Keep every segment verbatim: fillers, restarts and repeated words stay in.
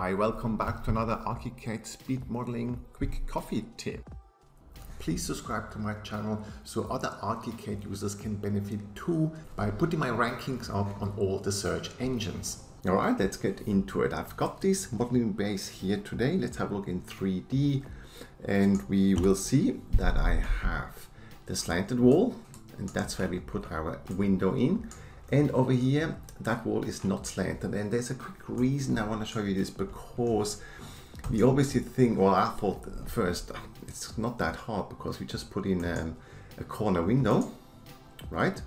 Hi, welcome back to another Archicad speed modeling quick coffee tip. Please subscribe to my channel so other Archicad users can benefit too by putting my rankings up on all the search engines. Alright, let's get into it. I've got this modeling base here today. Let's have a look in three D and we will see that I have the slanted wall, and that's where we put our window in. And over here, that wall is not slanted. And there's a quick reason I want to show you this, because we obviously think, well, I thought first, it's not that hard because we just put in um, a corner window, right?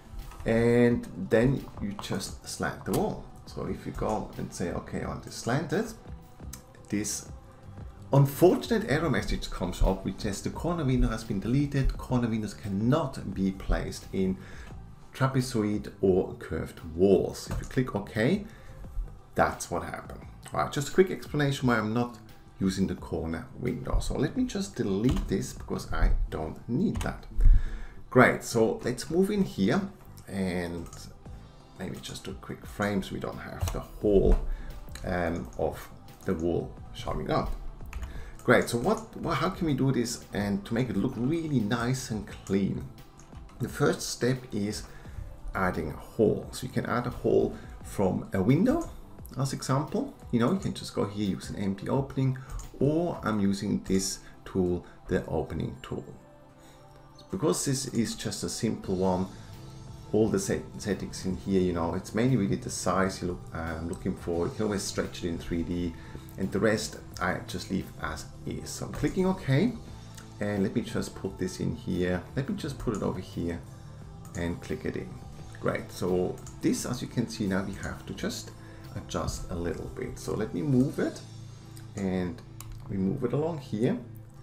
And then you just slant the wall. So if you go and say, okay, I want to slant it, this unfortunate error message comes up, which says the corner window has been deleted. Corner windows cannot be placed in trapezoid or curved walls. If you click OK, that's what happened. All right, just a quick explanation why I'm not using the corner window. So let me just delete this because I don't need that. Great, so let's move in here and maybe just do a quick frame so we don't have the whole um, of the wall showing up. Great, so what, well, how can we do this and to make it look really nice and clean? The first step is adding a hole. So you can add a hole from a window as example. You know, you can just go here, use an empty opening, or I'm using this tool, the opening tool. Because this is just a simple one, all the set settings in here, you know, it's mainly really the size you look, I'm looking for. You can always stretch it in three D, and the rest I just leave as is. So I'm clicking OK, and let me just put this in here. Let me just put it over here and click it in. Great, so this, as you can see now, we have to just adjust a little bit. So let me move it, and we move it along here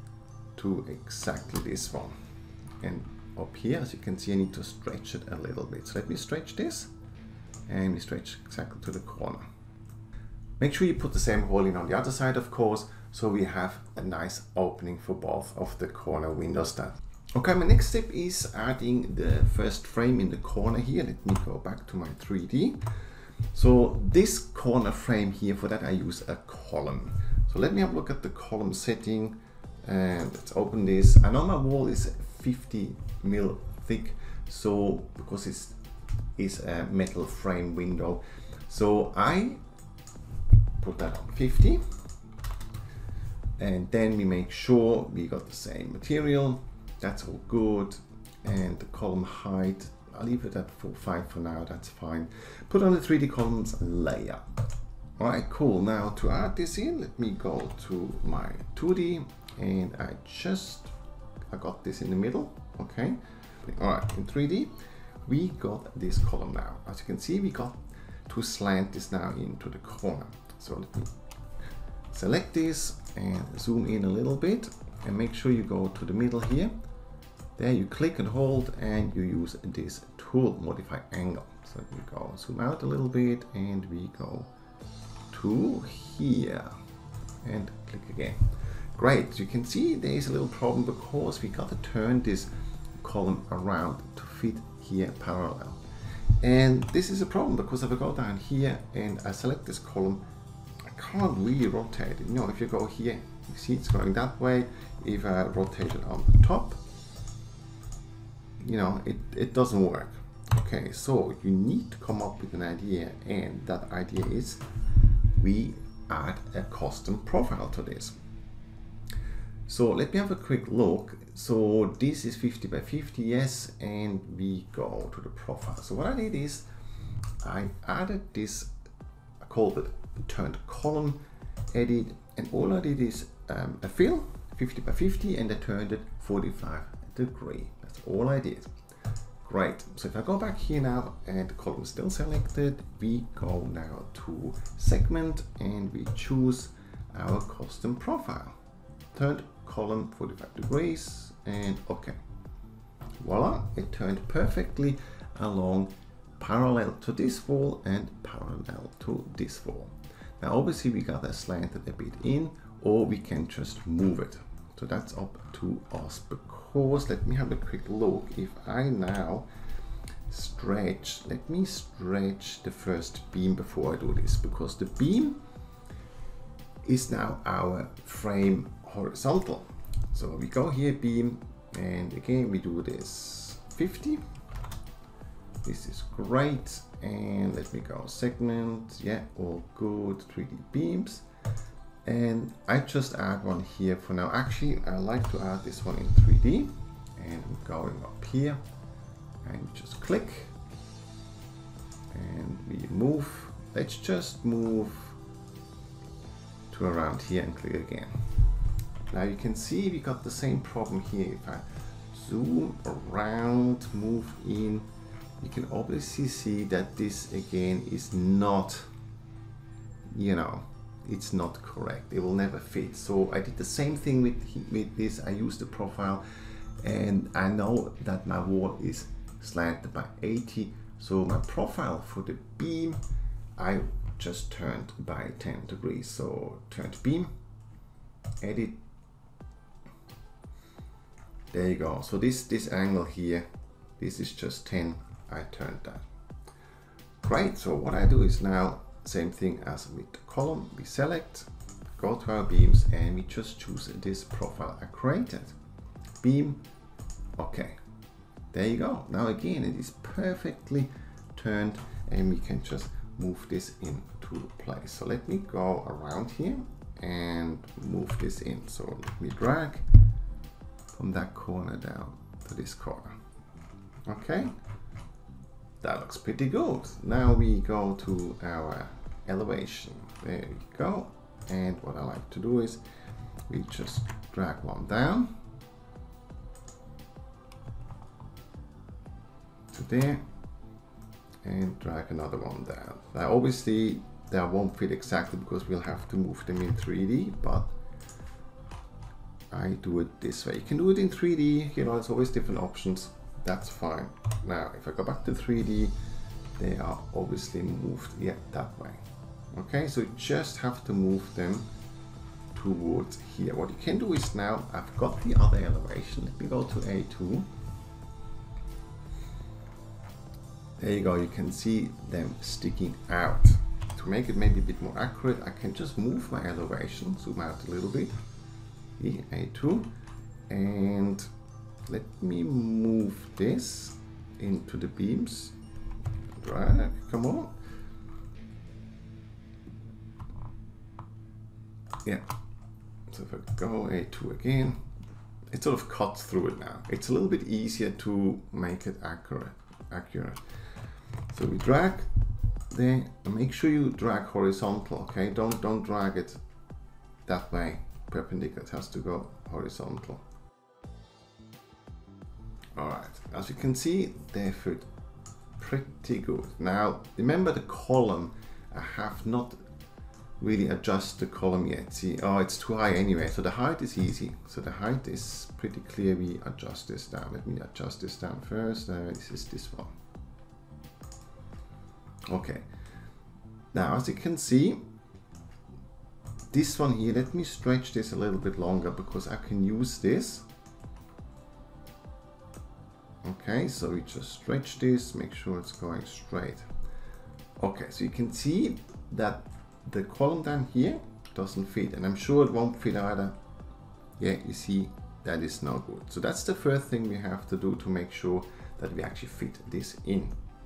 to exactly this one. And up here, as you can see, I need to stretch it a little bit. So let me stretch this, and we stretch exactly to the corner. Make sure you put the same hole in on the other side, of course, so we have a nice opening for both of the corner windows there. Okay, my next step is adding the first frame in the corner here. Let me go back to my three D. So this corner frame here, for that I use a column. So let me have a look at the column setting, and let's open this. I know my wall is fifty mil thick, so because it's is a metal frame window, so I put that on fifty, and then we make sure we got the same material. That's all good. And the column height, I'll leave it at five for now, that's fine. Put on the three D columns layer. All right, cool. Now to add this in, let me go to my two D, and I just, I got this in the middle, okay? All right, in three D, we got this column now. As you can see, we got to slant this now into the corner. So let me select this and zoom in a little bit, and make sure you go to the middle here. There you click and hold, and you use this tool, modify angle. So we go zoom out a little bit, and we go to here and click again. Great, so you can see there is a little problem because we got to turn this column around to fit here parallel. And this is a problem because if I go down here and I select this column, I can't really rotate it. You know, if you go here, you see it's going that way. If I rotate it on the top, you know, it, it doesn't work. Okay, so you need to come up with an idea, and that idea is we add a custom profile to this. So let me have a quick look. So this is fifty by fifty, yes, and we go to the profile. So what I did is I added this, I called it turned column edit, and all I did is um, a fill fifty by fifty, and I turned it forty-five degree. That's all I did. Great. So if I go back here now and the column is still selected, we go now to segment and we choose our custom profile. Turned column forty-five degrees, and okay. Voila, it turned perfectly along parallel to this wall and parallel to this wall. Now obviously we got to slant it a bit in, or we can just move it. So that's up to us, because let me have a quick look. If I now stretch, let me stretch the first beam before I do this, because the beam is now our frame horizontal. So we go here, beam, and again we do this fifty. This is great. And let me go segment. Yeah, all good. three D beams. And I just add one here for now. Actually, I like to add this one in three D. And I'm going up here. And just click. And we move. Let's just move to around here and click again. Now you can see we got the same problem here. If I zoom around, move in, you can obviously see that this again is not, you know, it's not correct. It will never fit. So I did the same thing with, with this. I used the profile and I know that my wall is slanted by eighty. So my profile for the beam, I just turned by ten degrees. So turned beam, edit. There you go. So this, this angle here, this is just ten. I turned that. Great. So what I do is now same thing as with the column. We select, go to our beams, and we just choose this profile I created. Beam. Okay. There you go. Now again, it is perfectly turned, and we can just move this into place. So let me go around here and move this in. So let me drag from that corner down to this corner. Okay. That looks pretty good. Now we go to our elevation. There we go. And what I like to do is we just drag one down to there and drag another one down. Now obviously that won't fit exactly because we'll have to move them in three D, but I do it this way. You can do it in three D, you know, there's always different options. That's fine. Now, if I go back to three D, they are obviously moved, yeah, that way. Okay, so you just have to move them towards here. What you can do is now, I've got the other elevation. Let me go to A two. There you go, you can see them sticking out. To make it maybe a bit more accurate, I can just move my elevation, zoom out a little bit, A two, and let me move this into the beams. Drag, come on. Yeah, so if I go A two again, it sort of cuts through it now. It's a little bit easier to make it accurate. accurate. So we drag there, and make sure you drag horizontal, okay? Don't, don't drag it that way, perpendicular, it has to go horizontal. All right, as you can see, they fit pretty good. Now, remember the column, I have not really adjusted the column yet. See, oh, it's too high anyway. So the height is easy. So the height is pretty clear. We adjust this down. Let me adjust this down first. Uh, this is this one. Okay. Now, as you can see, this one here, let me stretch this a little bit longer because I can use this. Okay, so we just stretch this, make sure it's going straight. Okay, so you can see that the column down here doesn't fit, and I'm sure it won't fit either. Yeah, you see, that is no good. So that's the first thing we have to do to make sure that we actually fit this in.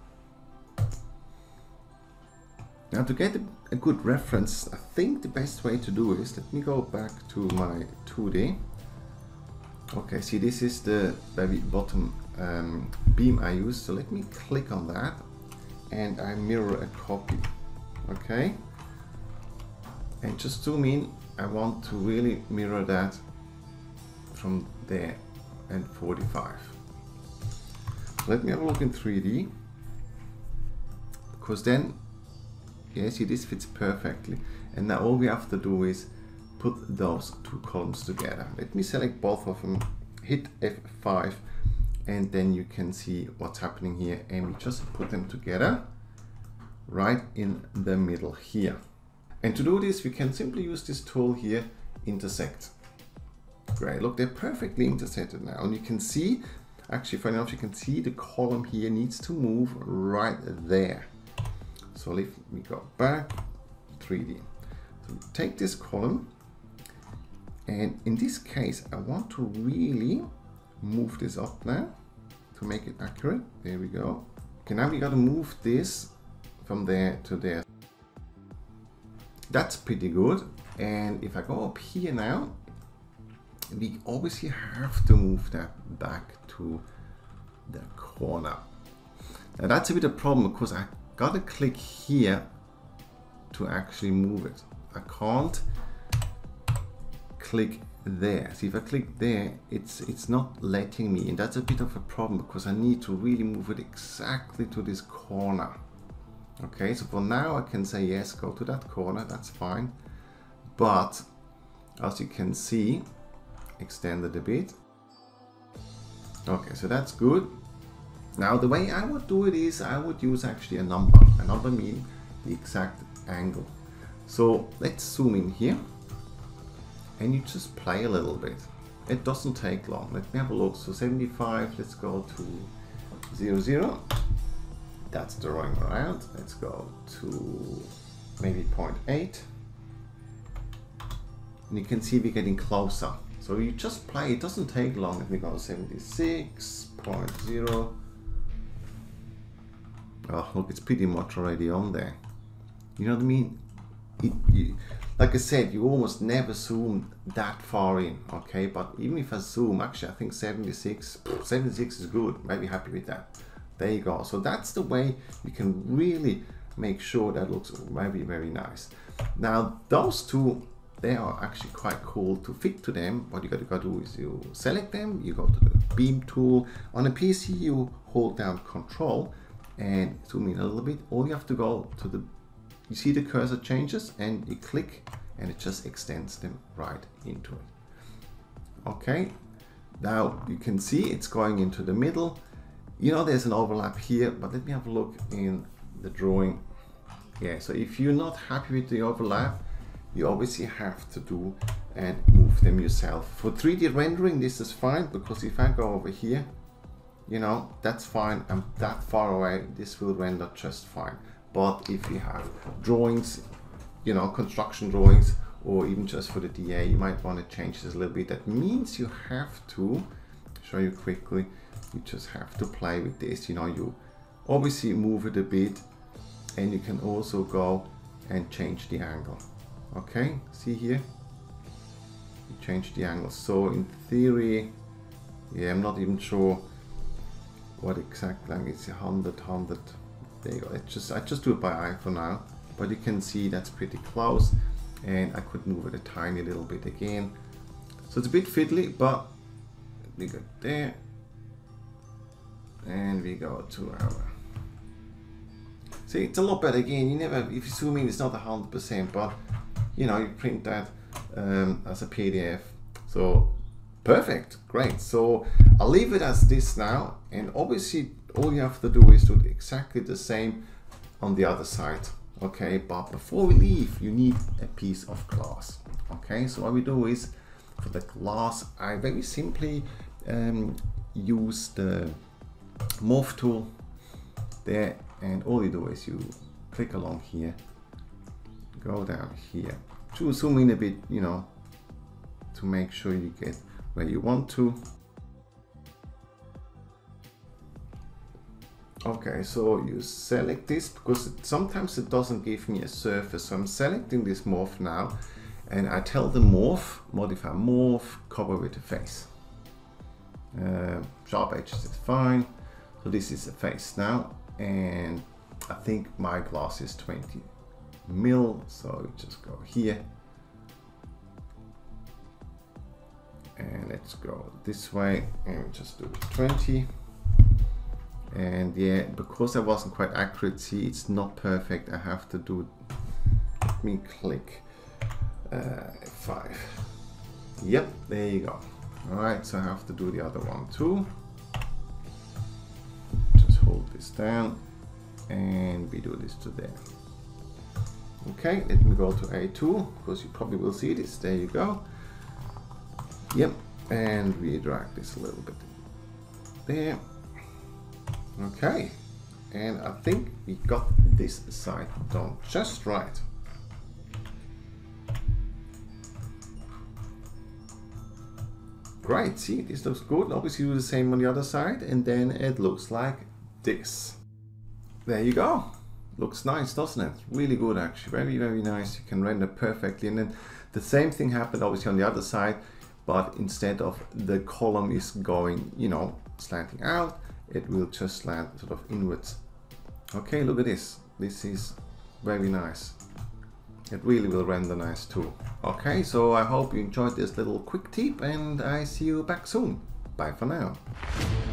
Now to get a, a good reference, I think the best way to do is, let me go back to my two D. Okay, see, this is the very bottom um, beam I use. So let me click on that and I mirror a copy. Okay, and just zoom in. I want to really mirror that from there and forty-five. Let me have a look in three D, because then, yeah, see, this fits perfectly. And now all we have to do is put those two columns together. Let me select both of them, hit F five, and then you can see what's happening here. And we just put them together right in the middle here. And to do this, we can simply use this tool here, intersect. Great, look, they're perfectly intersected now. And you can see, actually, funny enough, you can see the column here needs to move right there. So if we go back, three D, So take this column, and in this case I want to really move this up now to make it accurate. There we go. Okay, now we got to move this from there to there. That's pretty good. And if I go up here now, we obviously have to move that back to the corner. Now that's a bit of a problem because I gotta click here to actually move it. I can't click there. See, if I click there, it's it's not letting me, and that's a bit of a problem because I need to really move it exactly to this corner. Okay, so for now I can say yes, go to that corner, that's fine. But as you can see, extend it a bit. Okay, so that's good. Now the way I would do it is I would use actually a number. A number means the exact angle. So let's zoom in here and you just play a little bit. It doesn't take long. Let me have a look. So seventy-five, let's go to zero, zero. That's drawing around. Let's go to maybe zero point eight. And you can see we're getting closer. So you just play, it doesn't take long. Let me go seventy-six point zero. Oh, look, it's pretty much already on there. You know what I mean? It, you, like I said, you almost never zoom that far in, okay? But even if I zoom, actually, I think seventy-six, seventy-six is good. Maybe happy with that. There you go. So that's the way you can really make sure that looks very, very nice. Now, those two, they are actually quite cool to fit to them. What you got to go do is you select them, you go to the beam tool. On a P C, you hold down Control and zoom in a little bit. All you have to go to the, you see the cursor changes and you click and it just extends them right into it. Okay, now you can see it's going into the middle. You know there's an overlap here, but let me have a look in the drawing. Yeah, so if you're not happy with the overlap, you obviously have to do and move them yourself. For three D rendering, this is fine because if I go over here, you know, that's fine. I'm that far away, this will render just fine. But if you have drawings, you know, construction drawings, or even just for the D A, you might want to change this a little bit. That means you have to, show you quickly, you just have to play with this. You know, you obviously move it a bit and you can also go and change the angle. Okay, see here, you change the angle. So in theory, yeah, I'm not even sure what exact angle is. one hundred, one hundred. There you go. It's just I just do it by eye for now, but you can see that's pretty close, and I could move it a tiny little bit again. So it's a bit fiddly, but we go there, and we go to our. See, it's a lot better again. You never, if you zoom in, it's not a hundred percent, but you know, you print that um, as a P D F. So perfect, great. So I'll leave it as this now, and obviously all you have to do is do exactly the same on the other side. Okay, but before we leave, you need a piece of glass. Okay, so what we do is for the glass, I very simply um, use the morph tool there, and all you do is you click along here, go down here, to zoom in a bit, you know, to make sure you get where you want to. Okay, so you select this because it, sometimes it doesn't give me a surface. So I'm selecting this morph now, and I tell the morph, modify morph, cover with a face. Uh, sharp edges is fine. So this is a face now, and I think my glass is twenty mil, so we just go here. And let's go this way and just do twenty. And yeah, because I wasn't quite accurate, see, it's not perfect. I have to do, let me click uh, five. Yep, there you go. All right, so I have to do the other one too. Just hold this down and we do this to there. Okay, let me go to A two because you probably will see this. There you go. Yep, and we drag this a little bit there. Okay, and I think we got this side done just right. Great, see, this looks good. Obviously do the same on the other side, and then it looks like this. There you go. Looks nice, doesn't it? Really good, actually. Very, very nice. You can render perfectly. And then the same thing happened obviously on the other side, but instead of the column is going, you know, slanting out, it will just slant sort of inwards. Okay, look at this. This is very nice. It really will render nice too. Okay, so I hope you enjoyed this little quick tip, and I see you back soon. Bye for now.